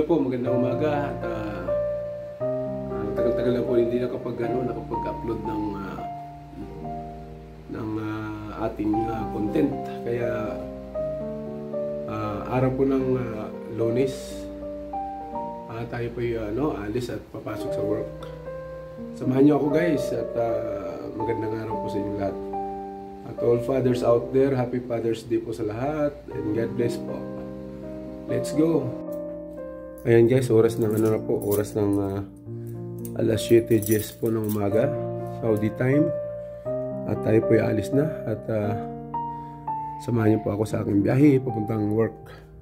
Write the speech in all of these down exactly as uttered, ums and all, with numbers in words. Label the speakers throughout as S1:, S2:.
S1: una po, magandang umaga at uh, uh, tagal-tagal na po hindi nakapag, ano, nakapag-upload ng uh, ng uh, ating uh, content. Kaya uh, araw po ng uh, Lunes, uh, tayo po uh, ano, alis at papasok sa work. Samahan niyo ako guys at uh, magandang araw po sa inyo lahat. At all fathers out there, happy Father's Day po sa lahat and God bless po. Let's go! Ayan guys, oras ng ano na po, oras ng uh, alas siyete po ng umaga, Saudi time. At tayo po ay alis na at uh, samahan niyo po ako sa aking biyahe papuntang work.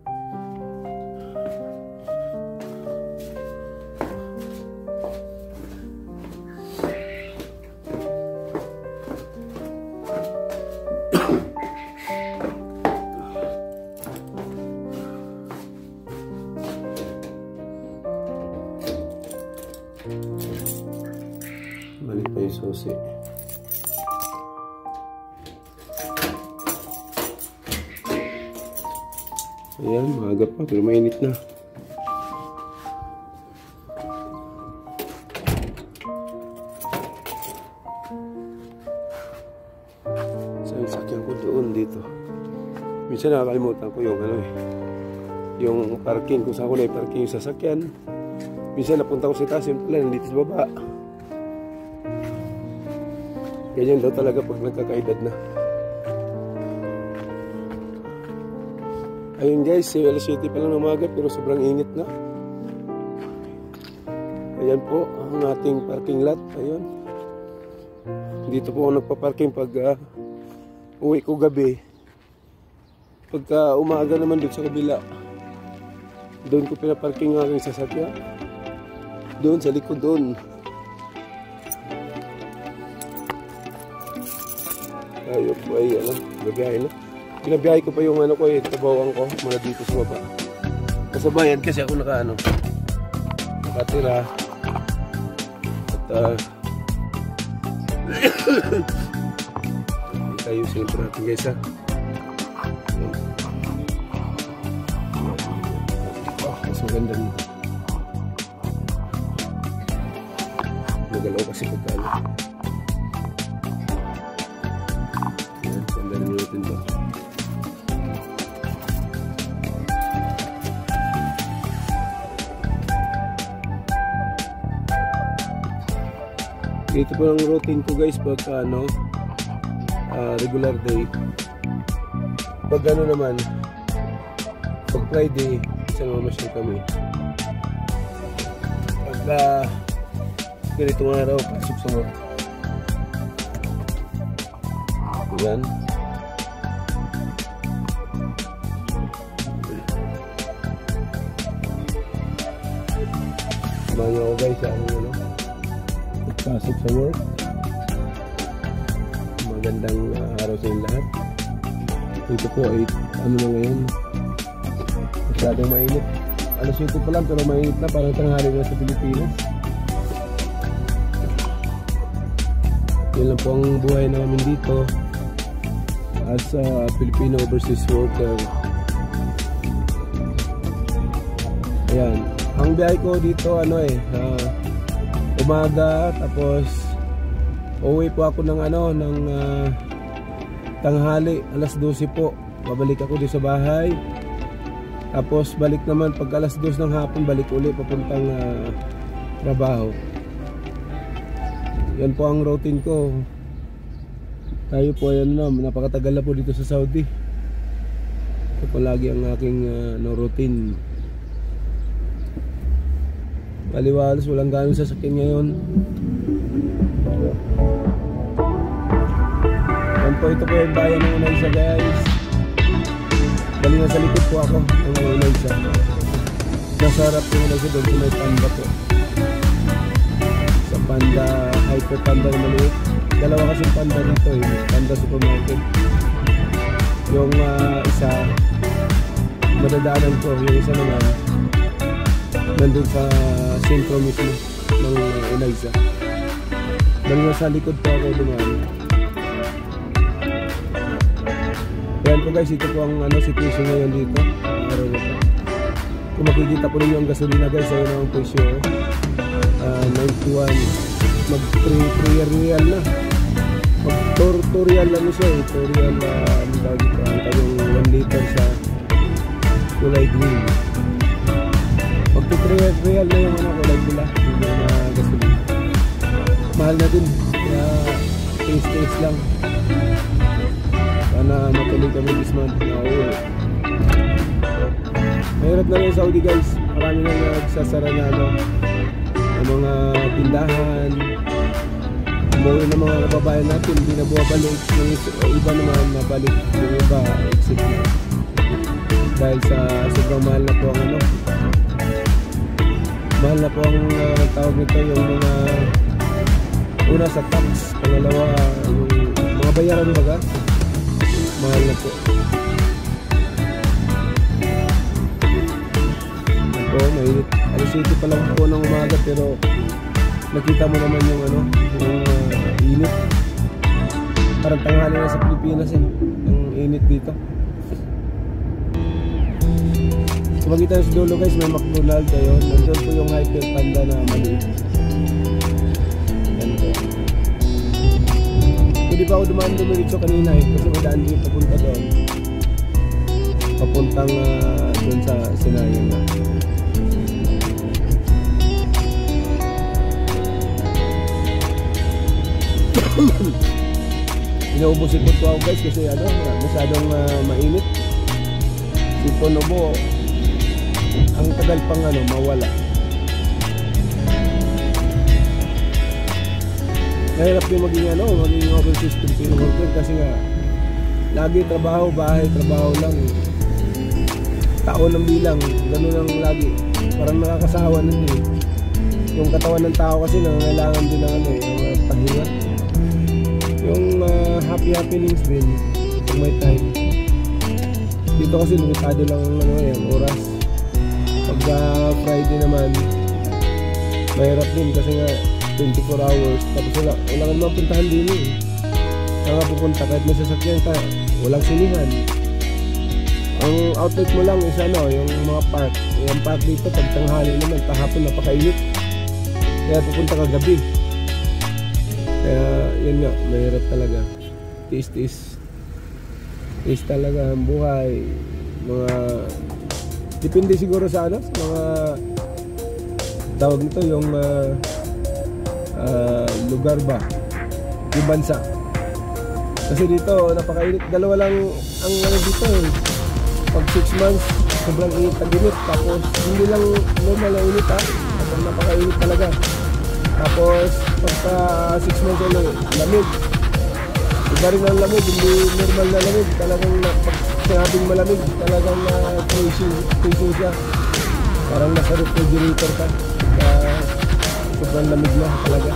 S1: Balik pa yung susi. Ayan, maaga pa pero mainit na. So yung sakyan ko doon dito. Minsan nakakalimutan ko yung ano eh, yung parking, kung saan ko na i-parking yung sasakyan. Minsan napunta ko sa taas, yung pala nandito sa baba. Ganyan daw talaga pag nagkakaedad na. Ayun guys, alas siyete pa lang ng umaga pero sobrang init na. Ayan po ang ating parking lot. Ayun. Dito po ako nagpa-parking pag uh, uwi ko gabi. Pagka umaga naman doon sa kabila, doon ko pinaparking ang aking sasakyan. Doon sa likod doon. Tayo po ay ano, gabiyahe na. Binabiyahe ko pa yung ano ko eh, tabawang ko mula dito sa baba. Kasabayan kasi ako naka ano, nakatira. At uh, tayo siyempre natin guys ha. Oh, mas maganda nito. Nagalaw kasi pagkano. Yan, sandali natin to. Ito po ang routine ko guys pagka ano, uh, regular day. Pag ano naman, pag Friday, isang mamasyal kami. Pagka ganitong araw, pasok sa work. Yan. Samahan niyo ako guys sa aking ano, pasok sa work. Magandang uh, araw sa inyo lahat. Ito po ay ano na ngayon, masyadong mainit. Alas siyete pa lang pero mainit na, parang tanghali na sa Pilipinas. Yan lang po ang buhay namin dito as a uh, Filipino overseas worker. Ayan, ang biyahe ko dito ano eh uh, umaga, tapos uwi po ako ng ano ng uh, tanghali, alas dose po. Babalik ako dito sa bahay. Tapos balik naman pag alas dos ng hapon, balik uli papuntang uh, trabaho. Yan po ang routine ko. Tayo po ayan na, napakatagal na po dito sa Saudi. Ito po lagi ang aking uh, no, routine. Baliwalas, walang ganong sasakyan ngayon. Yan po, ito po yung bayan ng Unaysa guys. Bali na sa likod po ako ng Unaysa. Nasa harap yung Unaysa doon sa may Panda po. Sa Panda, Hyper Panda na maliit. Dalawa kasi Panda dito eh, Panda Supermarket. Yung uh, isa, madadaanan ko, yung isa naman nandun sa sentro mismo ng Unaysa. Dahil nasa likod po ako dumaan. Yan po guys, ito po ang ano, situation ngayon dito. Araw na po. Kung makikita po ninyo ang gasolina guys, ayun ang presyo, uh, ninety-one, mag three real na, mag two real lang siya eh, two real na uh, ang tawag ito, ang tawag one liter sa kulay green. Mag three real na yung ano, kulay bila, yung uh, gasolina. Mahal na din, kaya taste taste lang. Sana matuloy kami this month na uwi. Mahirap na rin Saudi guys, marami na nagsasara na ano, ng mga tindahan. Umuwi ng mga kababayan natin, hindi na buwabalik. Yung iba naman nabalik, yung iba exit na. Dahil sa sobrang mahal na po ang ano, mahal na po ang uh, tawag nito, yung mga una sa tax, pangalawa yung mga bayaran baga, mahal na po. Oo, mainit. alas siyete pa lang po ng umaga pero nakita mo naman yung ano, yung uh, init. Parang tanghali na sa Pilipinas eh, yung init dito. So makita nyo sa dulo guys, may McDonald's ayun. Nandun po yung Hyper Panda na maliit. Yan po. Hindi pa ako dumaan dumiritso kanina eh, kasi may daan din papunta doon. Papuntang uh, doon sa Sinayan na. Inaubos sipon ko ako guys kasi ano, masyadong uh, mainit. Sipon ubo, ang tagal pang ano, mawala. Mahirap yung maging ano, maging overseas Filipino worker kasi nga lagi trabaho, bahay, trabaho lang. Taon ng bilang, ganun lang lagi. Parang nakakasawa nun eh. Yung katawan ng tao kasi nangangailangan din ng ano eh, ng uh, pahinga. Yung uh, happy happenings din pag may time. Dito kasi limitado lang ang ano, yung oras. Pag uh, Friday naman mahirap din kasi nga twenty-four hours. Tapos wala, wala ka naman puntahan din eh. Saan nga pupunta kahit may sasakyan ka, walang sinihan. Ang outlet mo lang is ano, yung mga park. Yung park dito pag tanghali naman, kahapon napakainit. Kaya pupunta ka gabi. Kaya yun nga, mahirap talaga. Tiis-tiis. Tiis talaga ang buhay. Mga depende siguro sa ano, sa mga tawag nito yung uh, uh, lugar ba, yung bansa. Kasi dito napakainit. Dalawa lang ang ano dito eh. Pag six months sobrang init na ginit. Tapos hindi lang normal na init ha, tapos napakainit talaga. Tapos pagka six months ulit, lamig. Iba rin ang lamig, hindi normal na lamig. Talagang pag sinabing malamig, talagang uh, crazy, crazy siya. Parang nasa refrigerator ka. Uh, sobrang lamig na talaga.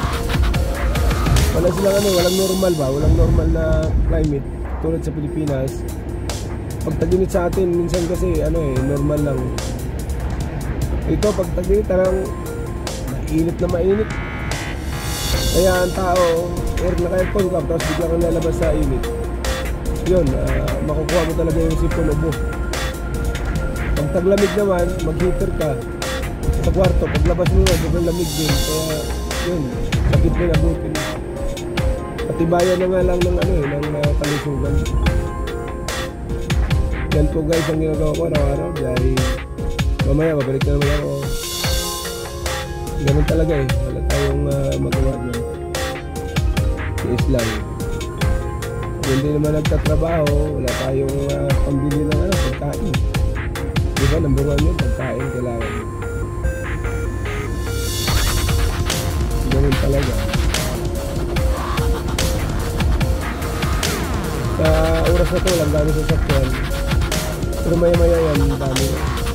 S1: Wala silang ano, walang normal ba? Walang normal na climate tulad sa Pilipinas. Pag tag-init sa atin, minsan kasi ano eh, normal lang. Ito pag tag-init, tarang mainit na mainit. Kaya ang tao, air naka-aircon ka, tapos bigla kang lalabas sa init. Yun, uh, makukuha mo talaga yung sipon ubo. Pag taglamig naman, mag-heater ka sa kwarto, paglabas mo yun, sobrang lamig din. Kaya yun, sakit din abutin. Patibayan na nga lang ng ano eh, ng uh, kalusugan. Yan po guys ang ginagawa ko araw-araw dahil mamaya mabalik na naman ako. Ganun talaga eh, wala tayong uh, magawa dyan. Tiis lang. Hindi naman nagtatrabaho, wala tayong uh, pambili ng ano, pagkain. Diba, number one yun, pagkain kailangan. Ganun talaga. Sa oras na to, walang dami sa sakyan. Pero maya-maya yan, dami.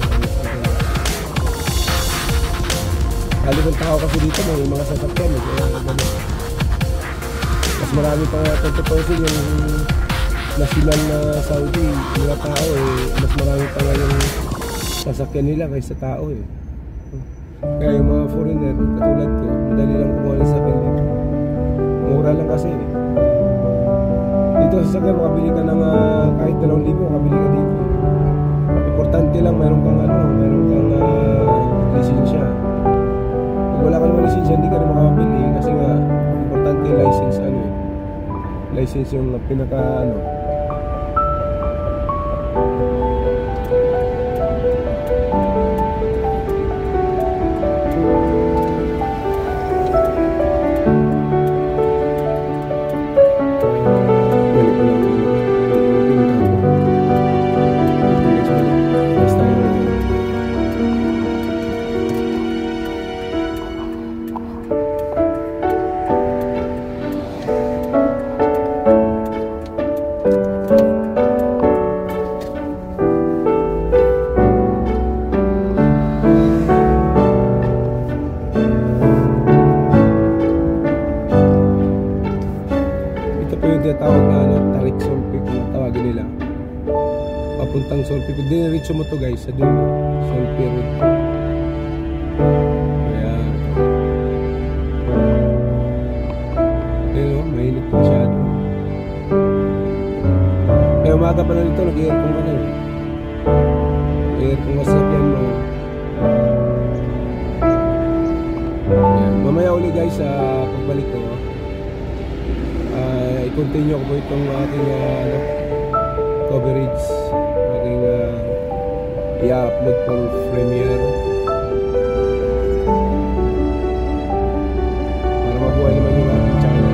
S1: Halos ang tao kasi dito, may mga sasakyan. Eh, kaya gano'n. Mas marami pa nga tututusin yung national na Saudi. Mga tao eh, mas marami pa nga yung sasakyan nila kaysa tao eh. Kaya yung mga foreigner, katulad ko, madali lang kumuha ng sasakyan dito. Mura lang kasi eh. Dito sa sasakyan, makabili ka ng uh, kahit dalawang libo, makabili ka dito. importante lang mayroon kang ano, mayroon kang uh, lisensya. Kung wala ka naman lisensya, hindi ka rin makakabili kasi nga importante yung license ano eh. License yung pinaka ano. Tawag na ano, Tarik Solpik na tawagin nila. Papuntang Solpik. Diniritso mo to guys sa dulo. Solpik Road. Kaya pero mainit masyado. Kaya umaga pa na dito, nag-aircon ka na eh. Aircon ka sa sakyan mo. Ayan. Mamaya uli guys sa uh, pagbalik ko. Uh, i-continue ko po itong ating uh, ano, coverage, ating uh, i-upload for Premiere para mabuhay naman yung ating channel.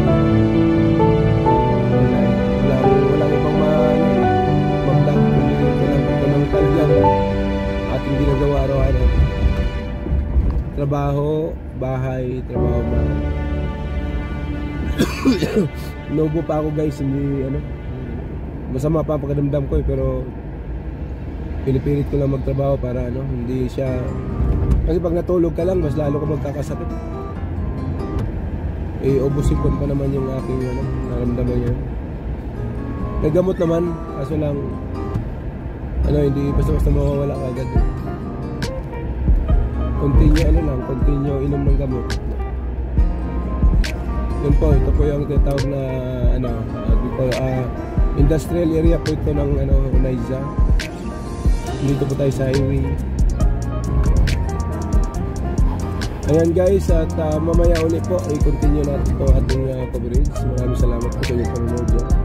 S1: Wala, wala, wala ibang ma-vlog kundi ito lang, ito lang talagang ating ginagawa araw-araw. Trabaho, bahay, trabaho, bahay. Nubo pa ako guys, hindi ano, masama pa ang pagkadamdam ko eh, pero pinipilit ko lang magtrabaho para ano, hindi siya, kasi pag natulog ka lang mas lalo ka magkakasakit eh, ubusin ko pa naman yung aking ano, naramdaman niya. Nagamot naman, kaso lang ano, hindi basta basta mawawala ka agad. Continue ano lang, continue inom ng gamot. Yun po, ito po yung tinatawag na ano, uh, dito, uh, industrial area po ito ng ano, Unaiza. Dito po tayo sa highway. Ayan guys, at uh, mamaya ulit po i-continue natin po ating uh, coverage. Maraming salamat po sa inyong panonood.